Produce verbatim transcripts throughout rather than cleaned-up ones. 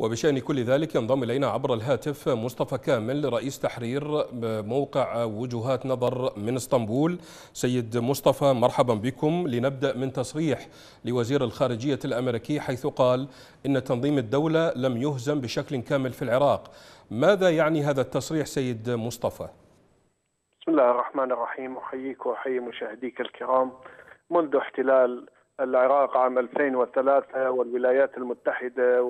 وبشأن كل ذلك ينضم إلينا عبر الهاتف مصطفى كامل رئيس تحرير موقع وجهات نظر من اسطنبول. سيد مصطفى، مرحبا بكم. لنبدأ من تصريح لوزير الخارجية الأمريكي حيث قال إن تنظيم الدولة لم يهزم بشكل كامل في العراق. ماذا يعني هذا التصريح سيد مصطفى؟ بسم الله الرحمن الرحيم، أحييك وأحيي مشاهديك الكرام. منذ احتلال العراق عام ألفين وثلاثة والولايات المتحدة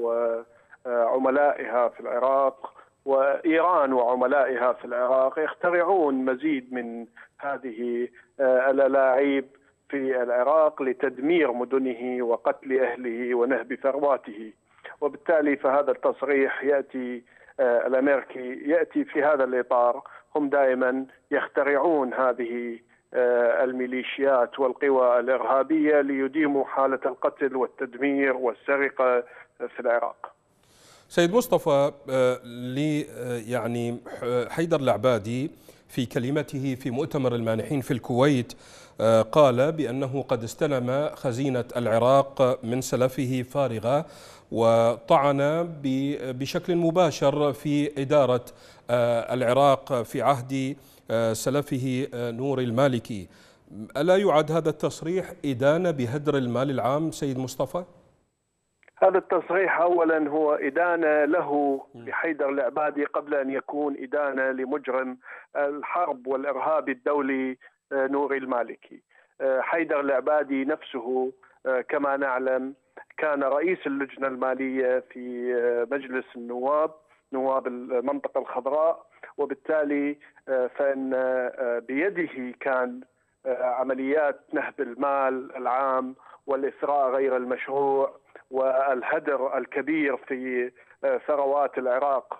وعملائها في العراق وإيران وعملائها في العراق يخترعون مزيد من هذه الألاعيب في العراق لتدمير مدنه وقتل أهله ونهب ثرواته، وبالتالي فهذا التصريح يأتي الأمريكي يأتي في هذا الإطار. هم دائما يخترعون هذه الميليشيات والقوى الإرهابية ليديموا حالة القتل والتدمير والسرقة في العراق. سيد مصطفى، لي يعني حيدر العبادي في كلمته في مؤتمر المانحين في الكويت قال بأنه قد استلم خزينة العراق من سلفه فارغة، وطعن بشكل مباشر في إدارة العراق في عهد سلفه نور المالكي. ألا يعد هذا التصريح إدانة بهدر المال العام سيد مصطفى؟ هذا التصريح أولا هو إدانة له لحيدر العبادي قبل أن يكون إدانة لمجرم الحرب والإرهاب الدولي نور المالكي. حيدر العبادي نفسه كما نعلم كان رئيس اللجنة المالية في مجلس النواب، نواب المنطقة الخضراء، وبالتالي فإن بيده كان عمليات نهب المال العام والإثراء غير المشروع والهدر الكبير في ثروات العراق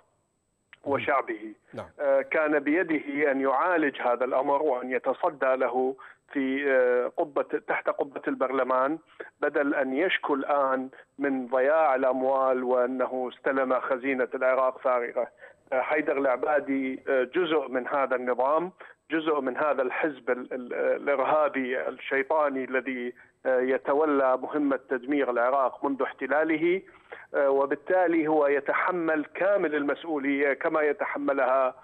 وشعبه. نعم. كان بيده أن يعالج هذا الأمر وأن يتصدى له في قبة تحت قبة البرلمان، بدل أن يشكو الآن من ضياع الأموال وأنه استلم خزينة العراق فارغة. حيدر العبادي جزء من هذا النظام، جزء من هذا الحزب الإرهابي الشيطاني الذي يتولى مهمة تدمير العراق منذ احتلاله، وبالتالي هو يتحمل كامل المسؤولية كما يتحملها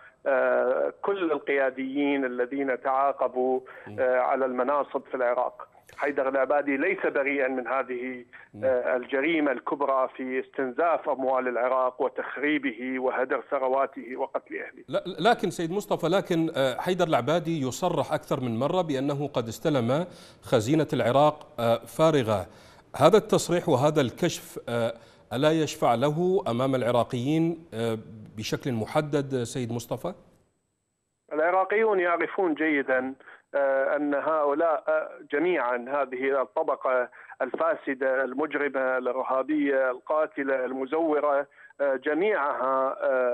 كل القياديين الذين تعاقبوا على المناصب في العراق. حيدر العبادي ليس بريئا من هذه الجريمة الكبرى في استنزاف أموال العراق وتخريبه وهدر ثرواته وقتل أهله. لكن سيد مصطفى، لكن حيدر العبادي يصرح أكثر من مرة بأنه قد استلم خزينة العراق فارغة. هذا التصريح وهذا الكشف ألا يشفع له أمام العراقيين بشكل محدد سيد مصطفى؟ العراقيون يعرفون جيدا أن هؤلاء جميعا، هذه الطبقة الفاسدة المجرمة الإرهابية القاتلة المزورة، جميعها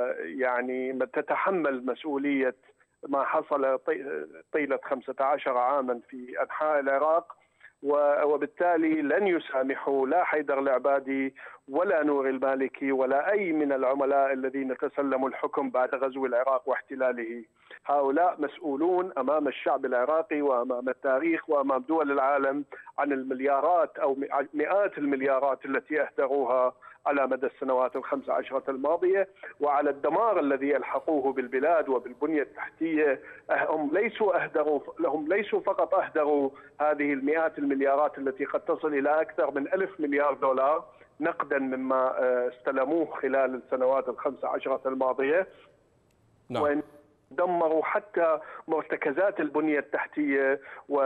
يعني تتحمل مسؤولية ما حصل طيلة خمسة عشر عاما في أنحاء العراق، وبالتالي لن يسامحوا لا حيدر العبادي ولا نور المالكي ولا أي من العملاء الذين تسلموا الحكم بعد غزو العراق واحتلاله. هؤلاء مسؤولون أمام الشعب العراقي وأمام التاريخ وأمام دول العالم عن المليارات أو مئات المليارات التي أهدروها على مدى السنوات الخمس عشرة الماضية، وعلى الدمار الذي ألحقوه بالبلاد وبالبنية التحتية. هم ليسوا أهدروا لهم ليسوا فقط أهدروا هذه المئات المليارات التي قد تصل إلى أكثر من ألف مليار دولار نقدا مما استلموه خلال السنوات الخمس عشرة الماضية. نعم. وإن دمروا حتى مرتكزات البنية التحتية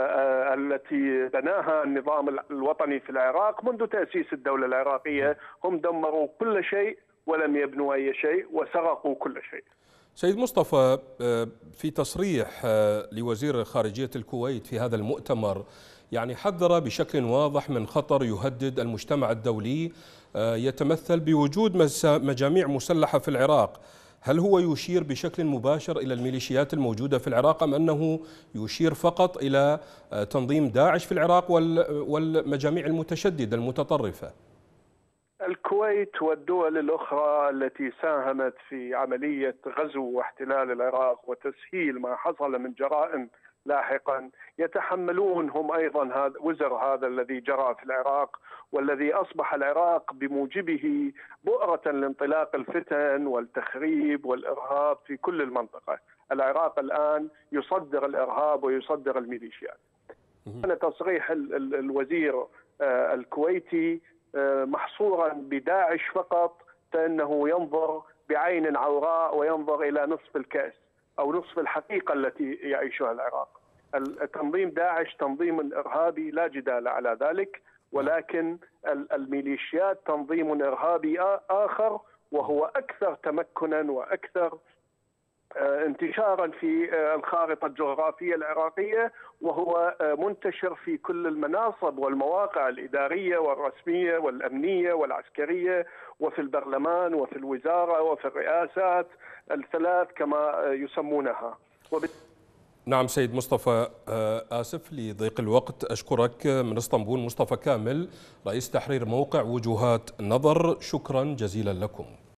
والتي بناها النظام الوطني في العراق منذ تأسيس الدولة العراقية. هم دمروا كل شيء ولم يبنوا أي شيء وسرقوا كل شيء. سيد مصطفى، في تصريح لوزير خارجية الكويت في هذا المؤتمر يعني حذر بشكل واضح من خطر يهدد المجتمع الدولي يتمثل بوجود مجاميع مسلحة في العراق. هل هو يشير بشكل مباشر إلى الميليشيات الموجودة في العراق أم أنه يشير فقط إلى تنظيم داعش في العراق والمجاميع المتشددة المتطرفة؟ الكويت والدول الأخرى التي ساهمت في عملية غزو واحتلال العراق وتسهيل ما حصل من جرائم لاحقا يتحملون هم أيضا هذا وزر هذا الذي جرى في العراق، والذي أصبح العراق بموجبه بؤرة لانطلاق الفتن والتخريب والإرهاب في كل المنطقة. العراق الآن يصدر الإرهاب ويصدر الميليشيات. كان تصريح الوزير الكويتي محصورا بداعش فقط، فإنه ينظر بعين عوراء وينظر إلى نصف الكأس أو نصف الحقيقة التي يعيشها العراق. تنظيم داعش تنظيم إرهابي لا جدال على ذلك، ولكن الميليشيات تنظيم إرهابي آخر، وهو أكثر تمكنا وأكثر انتشارا في الخارطة الجغرافية العراقية، وهو منتشر في كل المناصب والمواقع الإدارية والرسمية والأمنية والعسكرية، وفي البرلمان وفي الوزارة وفي الرئاسات الثلاث كما يسمونها. نعم سيد مصطفى، آسف لضيق الوقت. أشكرك من اسطنبول مصطفى كامل، رئيس تحرير موقع وجهات نظر. شكرا جزيلا لكم.